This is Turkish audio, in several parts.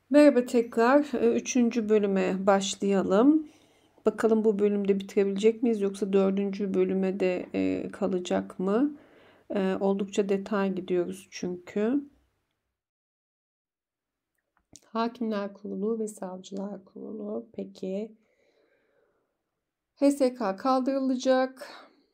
Merhaba tekrar. Üçüncü bölüme başlayalım. Bakalım bu bölümde bitirebilecek miyiz yoksa dördüncü bölüme de kalacak mı? Oldukça detay gidiyoruz çünkü. Hakimler Kurulu ve Savcılar Kurulu. Peki. HSK kaldırılacak.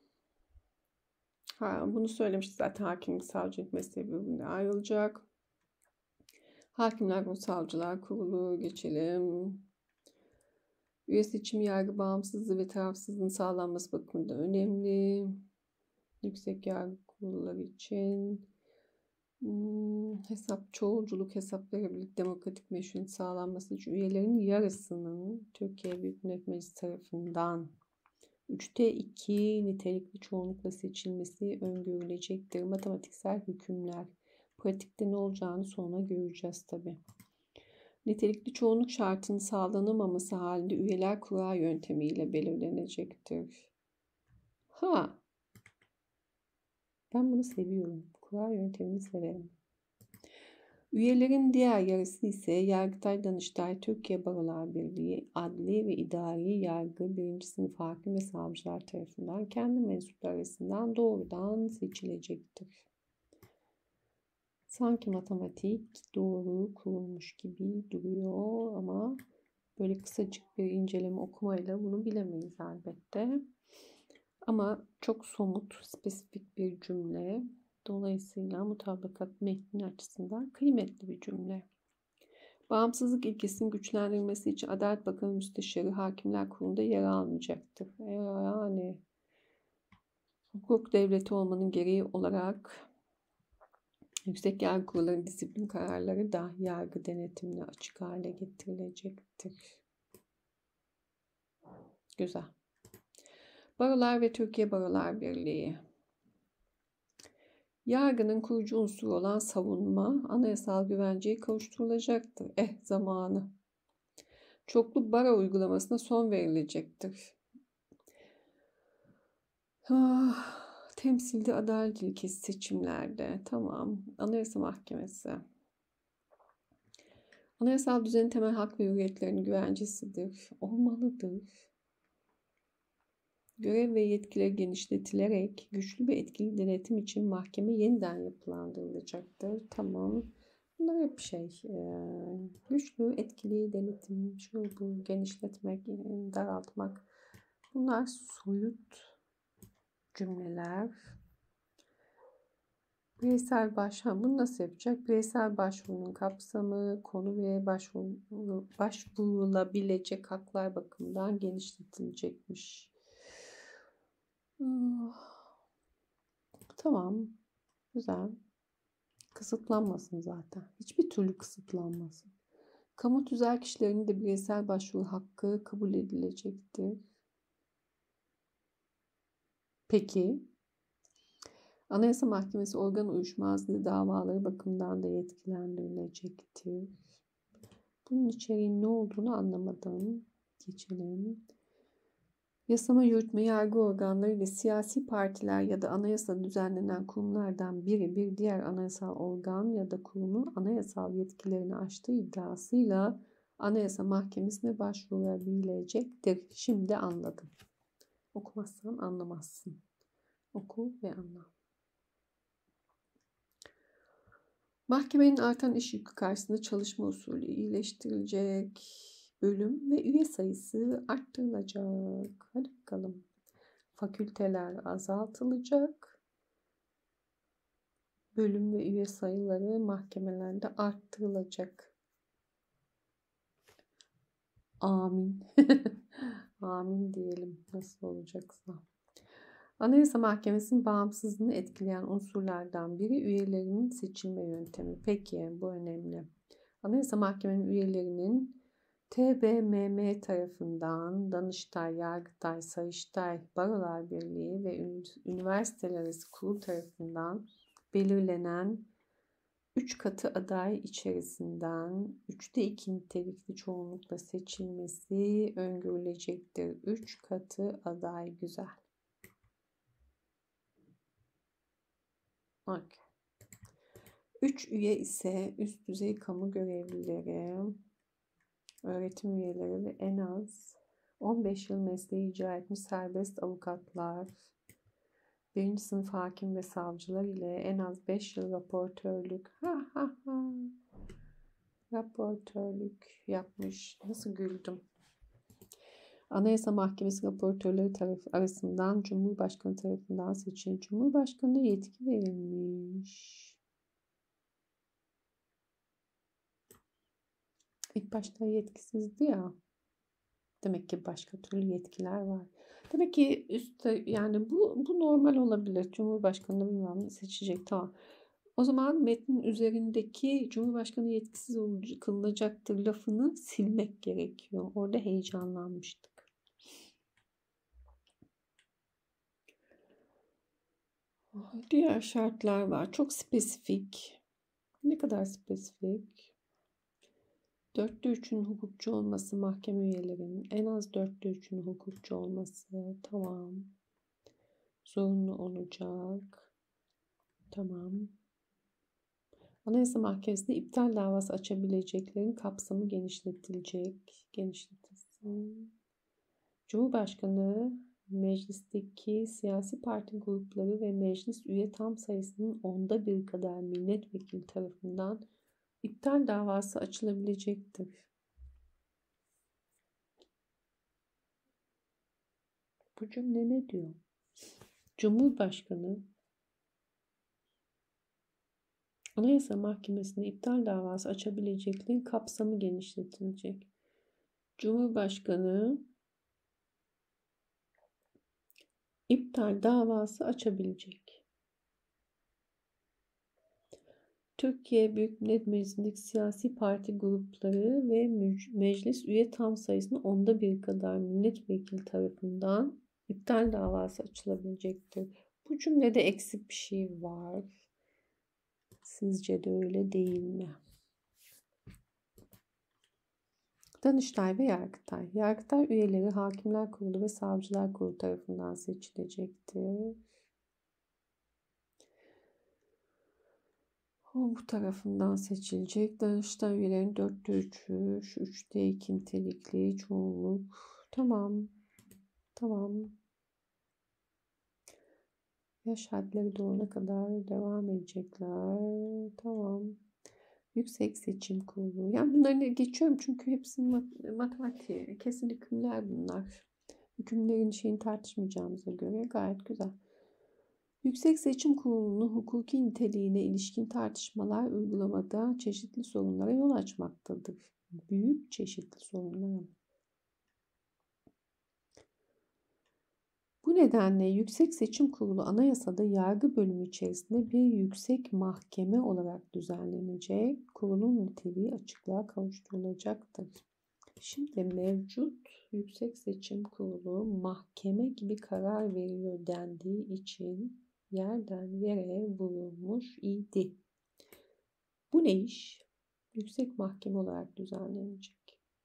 Bunu söylemiştik zaten. Hakimlik, savcılık mesleği birbirinden ayrılacak. Hakimler ve Savcılar Kurulu geçelim. Üye seçimi yargı bağımsızlığı ve tarafsızlığın sağlanması bakımından önemli. Yüksek yargı kurulları için çoğulculuk, hesap verebilirlik, demokratik meşruiyet sağlanması için üyelerin yarısının Türkiye Büyük Millet Meclisi tarafından 3'te 2 nitelikli çoğunlukla seçilmesi öngörülecektir. Matematiksel hükümler. Pratikte ne olacağını sonra göreceğiz tabii. Nitelikli çoğunluk şartının sağlanamaması halinde üyeler kura yöntemiyle belirlenecektir. Ben bunu seviyorum. Kura yöntemini severim. Üyelerin diğer yarısı ise Yargıtay, Danıştay, Türkiye Barolar Birliği, adli ve idari yargı, birinci sınıf hakim ve savcılar tarafından kendi mensupları arasından doğrudan seçilecektir. Sanki matematik doğru kurulmuş gibi duruyor ama böyle kısacık bir inceleme okumayla bunu bilemeyiz elbette. Ama çok somut, spesifik bir cümle. Dolayısıyla mutabakat metni açısından kıymetli bir cümle. Bağımsızlık ilkesinin güçlendirilmesi için Adalet Bakanı Müsteşarı Hakimler Kurulu'nda yer almayacaktır. Yani hukuk devleti olmanın gereği olarak yüksek yargı kurullarının disiplin kararları da yargı denetimine açık hale getirilecektir. Güzel. Barolar ve Türkiye Barolar Birliği. Yargının kurucu unsuru olan savunma anayasal güvenceye kavuşturulacaktır. Zamanı. Çoklu baro uygulamasına son verilecektir. Temsilde adalet ilkesi seçimlerde. Tamam. Anayasa Mahkemesi. Anayasal düzenin temel hak ve hürriyetlerinin güvencesidir. Olmalıdır. Görev ve yetkileri genişletilerek güçlü ve etkili denetim için mahkeme yeniden yapılandırılacaktır. Tamam. Bunlar hep güçlü, etkili denetim, bu genişletmek, daraltmak. Bunlar soyut cümleler. Bireysel bunu nasıl yapacak? Bireysel başvurunun kapsamı, konu ve başvurulabilecek haklar bakımından genişletilecekmiş. Tamam. Güzel. Kısıtlanmasın zaten. Hiçbir türlü kısıtlanmasın. Kamu tüzel kişilerinin de bireysel başvuru hakkı kabul edilecektir. Peki. Anayasa Mahkemesi organ uyuşmazlığı davaları bakımından da yetkilendirilecektir. Bunun içeriğinin ne olduğunu anlamadım. Geçelim. Yasama, yürütme, yargı organları ile siyasi partiler ya da anayasa düzenlenen kurumlardan biri bir diğer anayasal organ ya da kurumun anayasal yetkilerini aştığı iddiasıyla Anayasa Mahkemesi'ne başvurabilecektir. Şimdi anladım. Okumazsan anlamazsın. Oku ve anla. Mahkemenin artan iş yükü karşısında çalışma usulü iyileştirilecek. Bölüm ve üye sayısı arttırılacak. Hadi bakalım. Fakülteler azaltılacak. Bölüm ve üye sayıları mahkemelerde arttırılacak. Amin. Amin diyelim. Nasıl olacaksa. Anayasa Mahkemesi'nin bağımsızlığını etkileyen unsurlardan biri üyelerinin seçilme yöntemi. Peki bu önemli. Anayasa Mahkemesi'nin üyelerinin TBMM tarafından Danıştay, Yargıtay, Sayıştay, Barolar Birliği ve Üniversiteler Arası Kurul tarafından belirlenen 3 katı aday içerisinden 3'te 2 nitelikli çoğunlukla seçilmesi öngörülecektir. 3 katı aday güzel. Okay. 3 üye ise üst düzey kamu görevlileri, öğretim üyeleri ve en az 15 yıl mesleği icra etmiş serbest avukatlar, 1. sınıf hakim ve savcılar ile en az 5 yıl raportörlük raportörlük yapmış. Nasıl güldüm. Anayasa Mahkemesi raportörleri arasından Cumhurbaşkanı tarafından seçilen Cumhurbaşkanı'na yetki verilmiş. İlk başta yetkisizdi ya. Demek ki başka türlü yetkiler var. Demek ki yani bu normal olabilir. Cumhurbaşkanı bilmem seçecek, tamam. O zaman metnin üzerindeki Cumhurbaşkanı yetkisiz kılınacaktır lafını silmek gerekiyor. Orada heyecanlanmıştık. Diğer şartlar var. Çok spesifik. Ne kadar spesifik? 4'te 3'ün hukukçu olması, mahkeme üyelerinin en az 4'te 3'ün hukukçu olması. Tamam. Zorunlu olacak. Tamam. Anayasa Mahkemesi'nde iptal davası açabileceklerin kapsamı genişletilecek. Genişletilsin. Cumhurbaşkanı meclisteki siyasi parti grupları ve meclis üye tam sayısının 1/10 kadar milletvekili tarafından iptal davası açılabilecektir. Bu cümle ne diyor? Cumhurbaşkanı Anayasa Mahkemesi'nde iptal davası açabileceklerin kapsamı genişletilecek. Cumhurbaşkanı iptal davası açabilecek. Türkiye Büyük Millet Meclisi'ndeki siyasi parti grupları ve meclis üye tam sayısının 1/10 kadar milletvekili tarafından iptal davası açılabilecektir. Bu cümlede eksik bir şey var. Sizce de öyle değil mi? Danıştay ve Yargıtay. Yargıtay üyeleri Hakimler Kurulu ve Savcılar Kurulu tarafından seçilecektir. O bu tarafından seçilecek. Danıştay üyelerinin 4'te 3'ü, 3'te 2 nitelikli çoğunluk. Tamam. Tamam. Yaş hadleri dolana kadar devam edecekler. Tamam. Yüksek Seçim Kurulu. Yani bunları geçiyorum çünkü hepsi matematik. Kesin hükümler bunlar. Hükümlerin şeyini tartışmayacağımıza göre gayet güzel. Yüksek Seçim Kurulu'nun hukuki niteliğine ilişkin tartışmalar uygulamada çeşitli sorunlara yol açmaktadır. Büyük çeşitli sorunlara. Bu nedenle Yüksek Seçim Kurulu anayasada yargı bölümü içerisinde bir yüksek mahkeme olarak düzenlenecek. Kurulun niteliği açıklığa kavuşturulacaktır. Şimdi mevcut Yüksek Seçim Kurulu mahkeme gibi karar veriyor dendiği için yerden yere vurulmuş idi. Bu ne iş? Yüksek mahkeme olarak düzenlenecek.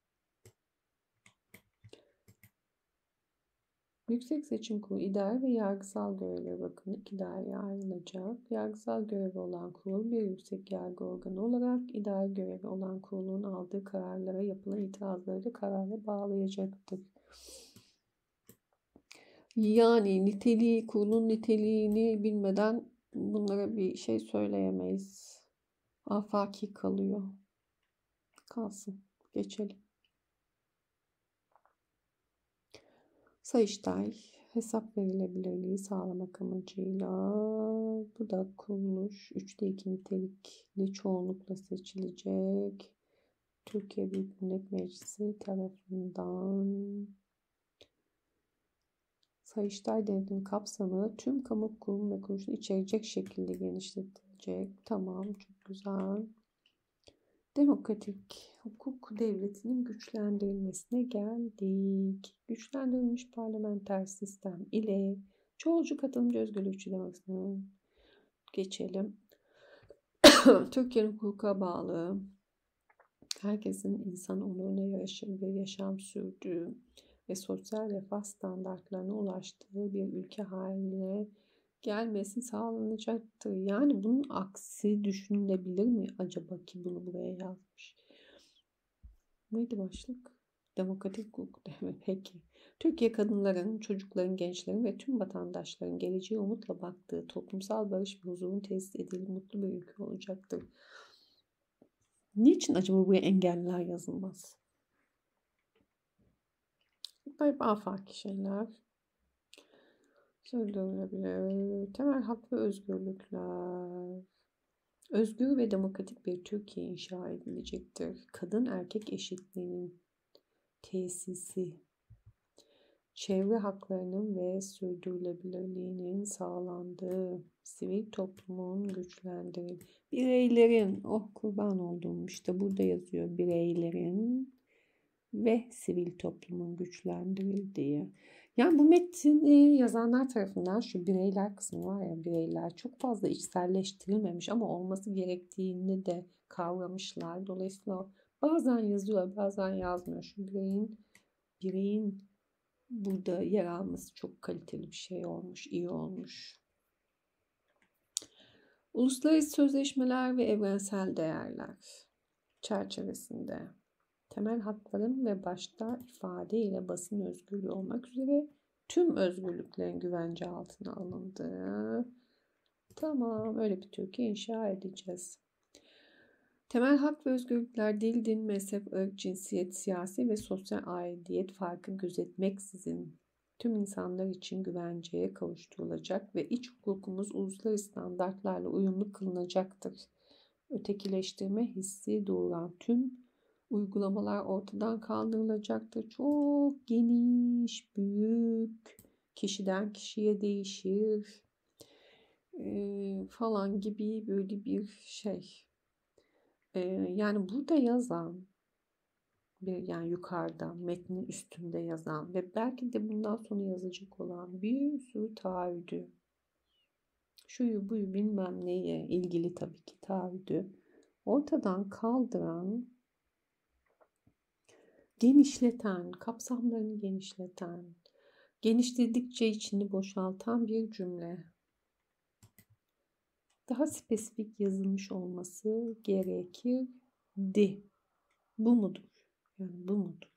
Yüksek Seçim Kurulu idari ve yargısal görevlere bakın 2 daireye ayrılacak. Yargısal görevi olan kurul bir yüksek yargı organı olarak idari görevi olan kurulun aldığı kararlara yapılan itirazları da kararla bağlayacaktır. Yani niteliği, kurulun niteliğini bilmeden bunlara bir şey söyleyemeyiz. Afaki kalıyor. Kalsın. Geçelim. Sayıştay hesap verilebilirliği sağlamak amacıyla bu da kuruluş 3'te 2 nitelikli çoğunlukla seçilecek. Türkiye Büyük Millet Meclisi tarafından Sayıştay denetimi kapsamı tüm kamu kurum ve kuruluşunu içerecek şekilde genişletilecek. Tamam, çok güzel. Demokratik hukuk devletinin güçlendirilmesine geldik. Güçlendirilmiş parlamenter sistem ile çoğulcu katılımcı özgürlükçü demokrasine geçelim. Türkiye'nin hukuka bağlı, herkesin insan onuruna yaraşır ve yaşam sürdüğü ve sosyal refah standartlarına ulaştığı bir ülke haline gelmesi sağlanacaktır. Yani bunun aksi düşünülebilir mi acaba ki bunu buraya yazmış? Neydi başlık? Demokratik hukuk. Peki. Türkiye kadınların, çocukların, gençlerin ve tüm vatandaşların geleceğe umutla baktığı toplumsal barış ve huzurun tesis edildiği mutlu bir ülke olacaktır. Niçin acaba buraya engeller yazılmaz? Bunlar hep afaki şeyler. Sürdürülebilir. Temel hak ve özgürlükler. Özgür ve demokratik bir Türkiye inşa edilecektir. Kadın erkek eşitliğinin tesisi, çevre haklarının ve sürdürülebilirliğinin sağlandığı, sivil toplumun güçlendirildiği, bireylerin, oh kurban olduğum işte burada yazıyor, bireylerin ve sivil toplumun güçlendirildiği. Yani bu metni yazanlar tarafından şu bireyler kısmı var ya, bireyler çok fazla içselleştirilmemiş ama olması gerektiğini de kavramışlar. Dolayısıyla bazen yazıyor, bazen yazmıyor. Şu bireyin burada yer alması çok kaliteli bir şey olmuş, iyi olmuş. Uluslararası sözleşmeler ve evrensel değerler çerçevesinde temel hakların ve başta ifade ile basın özgürlüğü olmak üzere tüm özgürlüklerin güvence altına alındığı, tamam, öyle bir Türkiye inşa edeceğiz. Temel hak ve özgürlükler dil, din, mezhep, ırk, cinsiyet, siyasi ve sosyal aidiyet farkı gözetmeksizin tüm insanlar için güvenceye kavuşturulacak ve iç hukukumuz uluslararası standartlarla uyumlu kılınacaktır. Ötekileştirme hissi doğuran tüm uygulamalar ortadan kaldırılacaktır. Çok geniş, büyük, kişiden kişiye değişir falan gibi böyle bir şey. Yani burada yazan, yani yukarıda metnin üstünde yazan ve belki de bundan sonra yazacak olan bir sürü taahhüdü, şuyu buyu bilmem neye ilgili tabii ki taahhüdü ortadan kaldıran, genişleten, kapsamlarını genişleten, genişledikçe içini boşaltan bir cümle. Daha spesifik yazılmış olması gerekirdi. Bu mudur? Yani bu mudur?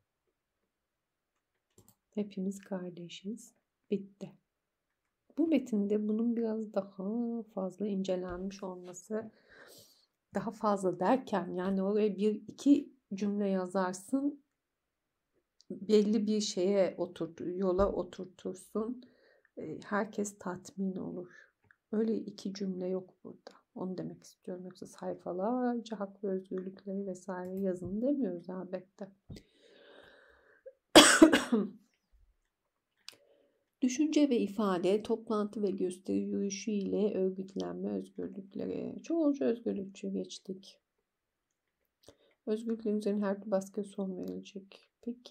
Hepimiz kardeşiz. Bitti. Bu metinde bunun biraz daha fazla incelenmiş olması, daha fazla derken yani oraya bir iki cümle yazarsın, belli bir şeye yola oturtursun. Herkes tatmin olur. Öyle iki cümle yok burada. Onu demek istiyorum. Yoksa sayfalarca hak ve özgürlükleri vesaire yazın demiyoruz elbette. Düşünce ve ifade, toplantı ve gösteri yürüyüşü ile örgütlenme özgürlükleri. Çoğulcu özgürlükçü geçtik. Özgürlüklerin üzerine her türlü baskıya son verilecek. Peki.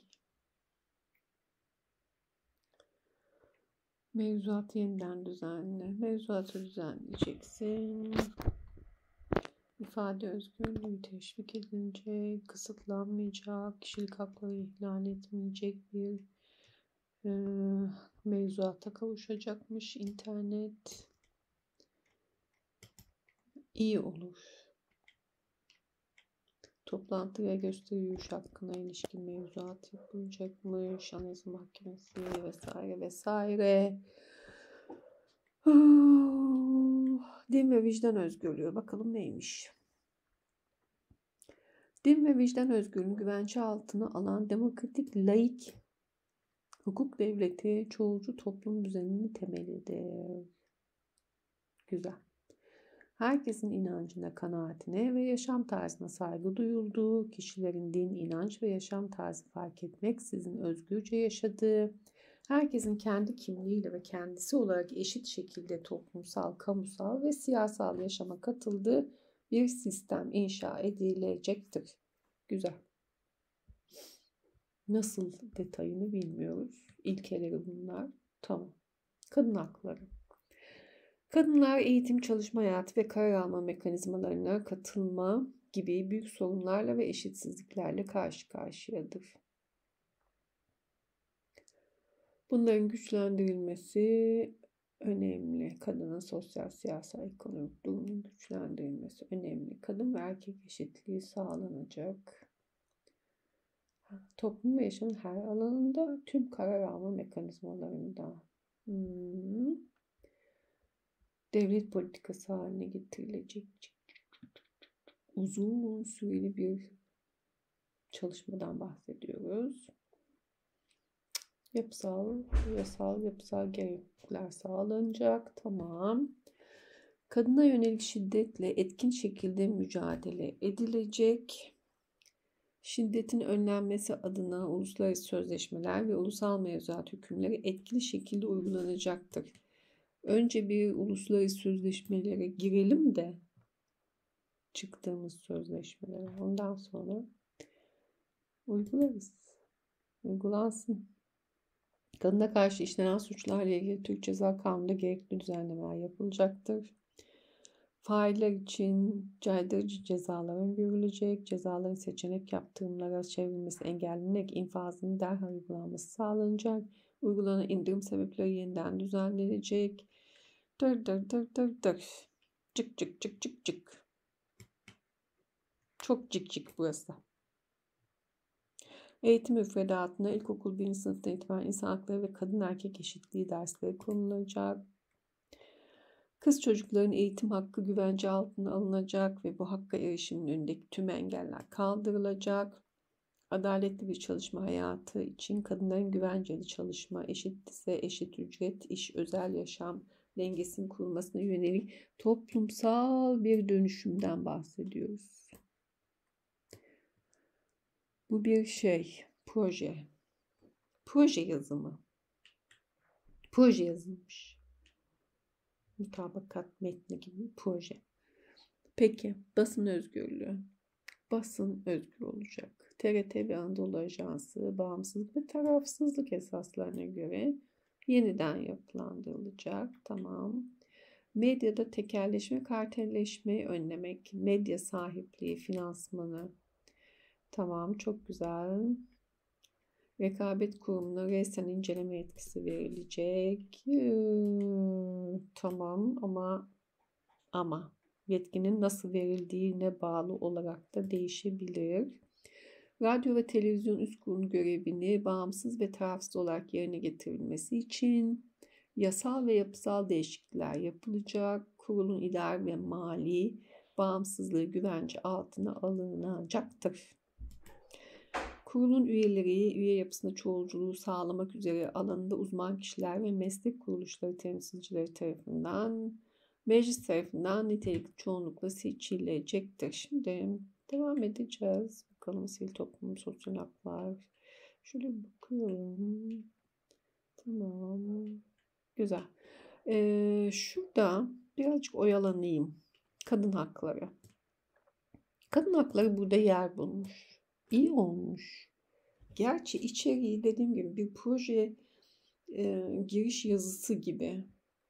Mevzuatı yeniden düzenle. Mevzuatı düzenleyeceksin. İfade özgürlüğü teşvik edilecek, kısıtlanmayacak, kişilik hakları ihlal etmeyecek bir mevzuata kavuşacakmış internet. İyi olur. Toplantı ve gösteri yürüyüş hakkına ilişkin mevzuat yapılacakmış. Anayasa Mahkemesi vesaire vesaire. Din ve vicdan özgürlüğü. Bakalım neymiş? Din ve vicdan özgürlüğünü güvence altına alan demokratik, laik hukuk devleti çoğulcu toplum düzeninin temelidir. Güzel. Herkesin inancına, kanaatine ve yaşam tarzına saygı duyulduğu, kişilerin din, inanç ve yaşam tarzı fark etmeksizin özgürce yaşadığı, herkesin kendi kimliğiyle ve kendisi olarak eşit şekilde toplumsal, kamusal ve siyasal yaşama katıldığı bir sistem inşa edilecektir. Güzel. Nasıl detayını bilmiyoruz. İlkeleri bunlar. Tamam. Kadın hakları. Kadınlar eğitim, çalışma hayatı ve karar alma mekanizmalarına katılma gibi büyük sorunlarla ve eşitsizliklerle karşı karşıyadır. Bunların güçlendirilmesi önemli. Kadının sosyal, siyasal, ekonomik durumunun güçlendirilmesi önemli. Kadın ve erkek eşitliği sağlanacak. Toplum ve yaşamın her alanında tüm karar alma mekanizmalarında devlet politikası haline getirilecek uzun süreli bir çalışmadan bahsediyoruz. Yapısal gereklilikler sağlanacak. Tamam. Kadına yönelik şiddetle etkin şekilde mücadele edilecek. Şiddetin önlenmesi adına uluslararası sözleşmeler ve ulusal mevzuat hükümleri etkili şekilde uygulanacaktır. Önce bir uluslararası sözleşmelere girelim de çıktığımız sözleşmelere. Ondan sonra uygularız. Uygulansın. Kadına karşı işlenen suçlarla ilgili Türk Ceza Kanunu'nda gerekli düzenlemeler yapılacaktır. Failler için caydırıcı cezalar öngörülecek. Cezaların seçenek yaptırımlara çevrilmesi engellenerek infazının derhal uygulanması sağlanacak. Uygulanan indirim sebepleri yeniden düzenlenecek. Cık cık cık cık cık. Çok cık cık burası. Eğitim müfredatına ilkokul 1. sınıftan itibaren insan hakları ve kadın erkek eşitliği dersleri konulacak. Kız çocukların eğitim hakkı güvence altına alınacak ve bu hakka erişimin önündeki tüm engeller kaldırılacak. Adaletli bir çalışma hayatı için kadınların güvenceli çalışma, eşit ise eşit ücret, iş, özel yaşam dengesinin kurulmasına yönelik toplumsal bir dönüşümden bahsediyoruz. Bu bir proje. Proje yazımı. Proje yazılmış. Mutabakat metni gibi bir proje. Peki, basın özgürlüğü. Basın özgür olacak. TRT ve Anadolu Ajansı bağımsızlık ve tarafsızlık esaslarına göre yeniden yapılandırılacak. Tamam. Medyada tekelleşme, kartelleşmeyi önlemek, medya sahipliği, finansmanı. Tamam, çok güzel. Rekabet kurumuna resmen inceleme yetkisi verilecek. Tamam ama yetkinin nasıl verildiğine bağlı olarak da değişebilir. Radyo ve televizyon üst kurulu görevini bağımsız ve tarafsız olarak yerine getirilmesi için yasal ve yapısal değişiklikler yapılacak. Kurulun idari ve mali bağımsızlığı güvence altına alınacaktır. Kurulun üye yapısında çoğulculuğu sağlamak üzere alanında uzman kişiler ve meslek kuruluşları temsilcileri tarafından, meclis tarafından nitelikli çoğunlukla seçilecektir. Şimdi devam edeceğiz. Bakalım sivil toplum, sosyal haklar. Şöyle bakıyorum. Tamam. Güzel. Şurada birazcık oyalanayım. Kadın hakları. Kadın hakları burada yer bulmuş. İyi olmuş. Gerçi içeriği dediğim gibi bir proje giriş yazısı gibi.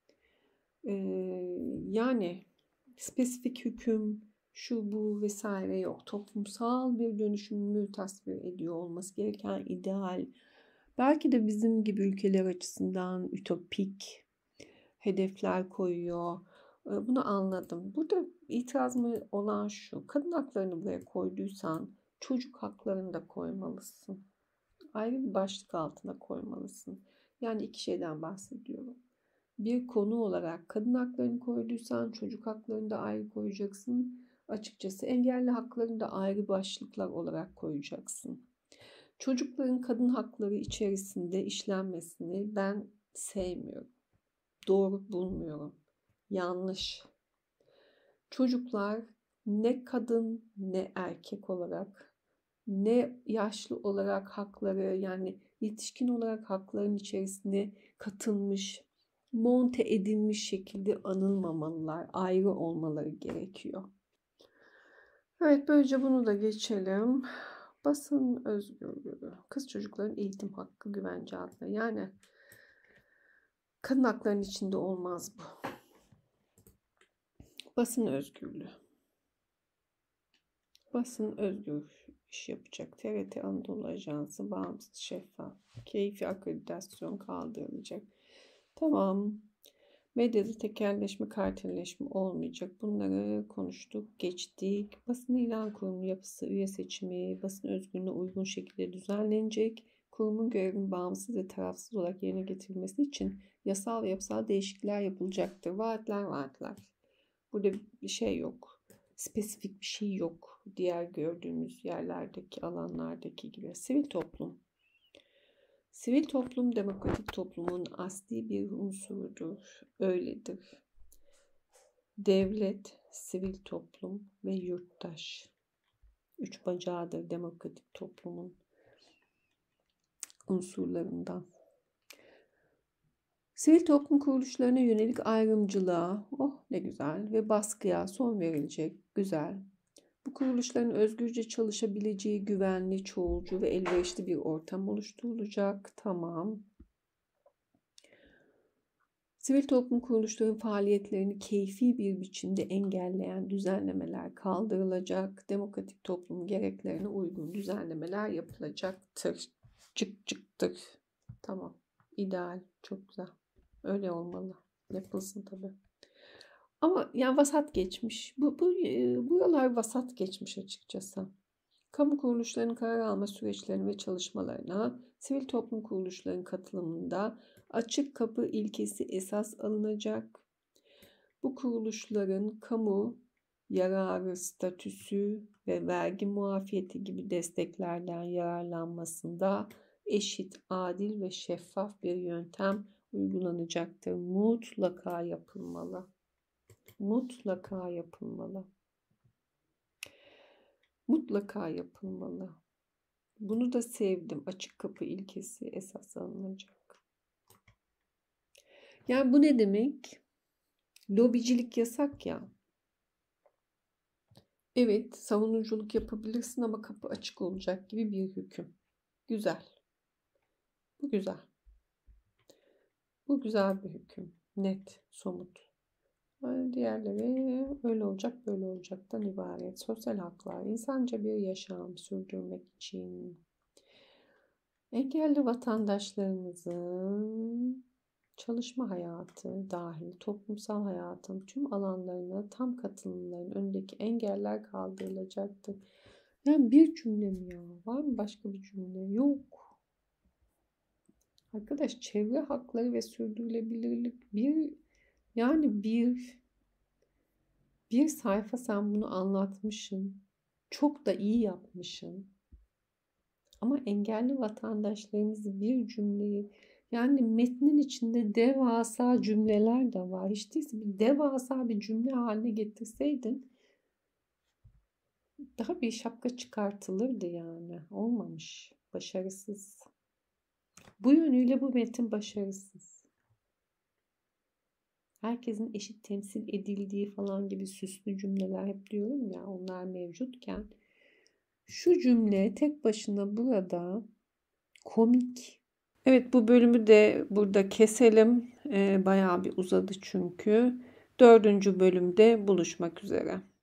Yani spesifik hüküm, şu bu vesaire yok. Toplumsal bir dönüşümü tasvir ediyor olması gereken ideal. Belki de bizim gibi ülkeler açısından ütopik hedefler koyuyor. Bunu anladım. Burada itirazım olan şu. Kadın haklarını buraya koyduysan çocuk haklarını da koymalısın. Ayrı bir başlık altına koymalısın. Yani iki şeyden bahsediyorum. Bir konu olarak kadın haklarını koyduysan çocuk haklarını da ayrı koyacaksın. Açıkçası engelli haklarını da ayrı başlıklar olarak koyacaksın. Çocukların kadın hakları içerisinde işlenmesini ben sevmiyorum. Doğru bulmuyorum. Yanlış. Çocuklar ne kadın ne erkek olarak ne yaşlı olarak hakları yani yetişkin olarak hakların içerisine katılmış, monte edilmiş şekilde anılmamalılar, ayrı olmaları gerekiyor. Evet, böylece bunu da geçelim. Basın özgürlüğü, kız çocukların eğitim hakkı güvence altında. Yani kadın haklarının içinde olmaz bu. Basın özgürlüğü. Basın özgür iş yapacak. TRT Anadolu Ajansı bağımsız, şeffaf, keyfi akreditasyon kaldırılacak. Tamam. Medyada tekelleşme, kartelleşme olmayacak. Bunları konuştuk, geçtik. Basın ilan kurumu yapısı, üye seçimi, basın özgürlüğüne uygun şekilde düzenlenecek. Kurumun görevinin bağımsız ve tarafsız olarak yerine getirilmesi için yasal ve yapısal değişiklikler yapılacaktır. Vaatler. Burada bir şey yok. Spesifik bir şey yok. Diğer gördüğümüz yerlerdeki, alanlardaki gibi. Sivil toplum. Sivil toplum demokratik toplumun asli bir unsurudur. Öyledir. Devlet, sivil toplum ve yurttaş. Üç bacağıdır demokratik toplumun unsurlarından. Sivil toplum kuruluşlarına yönelik ayrımcılığa, oh ne güzel, ve baskıya son verilecek, güzel. Bu kuruluşların özgürce çalışabileceği güvenli, çoğulcu ve elverişli bir ortam oluşturulacak. Tamam. Sivil toplum kuruluşlarının faaliyetlerini keyfi bir biçimde engelleyen düzenlemeler kaldırılacak. Demokratik toplum gereklerine uygun düzenlemeler yapılacaktır. Çıktır. Tamam. İdeal. Çok güzel. Öyle olmalı. Yapılsın tabii. Ama yani vasat geçmiş. Buralar vasat geçmiş açıkçası. Kamu kuruluşlarının karar alma süreçlerine ve çalışmalarına, sivil toplum kuruluşlarının katılımında açık kapı ilkesi esas alınacak. Bu kuruluşların kamu yararı statüsü ve vergi muafiyeti gibi desteklerden yararlanmasında eşit, adil ve şeffaf bir yöntem uygulanacaktır. Mutlaka yapılmalı. Mutlaka yapılmalı. Mutlaka yapılmalı. Bunu da sevdim. Açık kapı ilkesi esas alınacak. Yani bu ne demek? Lobicilik yasak ya. Evet, savunuculuk yapabilirsin ama kapı açık olacak gibi bir hüküm. Güzel. Bu güzel. Bu güzel bir hüküm. Net, somut. Yani diğerleri öyle olacak, böyle olacaktan ibaret. Sosyal haklar, insanca bir yaşam sürdürmek için engelli vatandaşlarımızın çalışma hayatı dahil toplumsal hayatın tüm alanlarına tam katılımların önündeki engeller kaldırılacaktır. Yani bir cümle mi ya? Var mı başka bir cümle? Yok. Arkadaş, çevre hakları ve sürdürülebilirlik bir sayfa sen bunu anlatmışsın. Çok da iyi yapmışsın. Ama engelli vatandaşlarımızı bir cümleyi, yani metnin içinde devasa cümleler de var. Hiç değilse bir devasa bir cümle haline getirseydin daha bir şapka çıkartılırdı yani. Olmamış. Başarısız. Bu yönüyle bu metin başarısız. Herkesin eşit temsil edildiği falan gibi süslü cümleler hep diyorum ya, onlar mevcutken şu cümle tek başına burada komik. Evet, bu bölümü de burada keselim. Bayağı bir uzadı çünkü. 4. bölümde buluşmak üzere.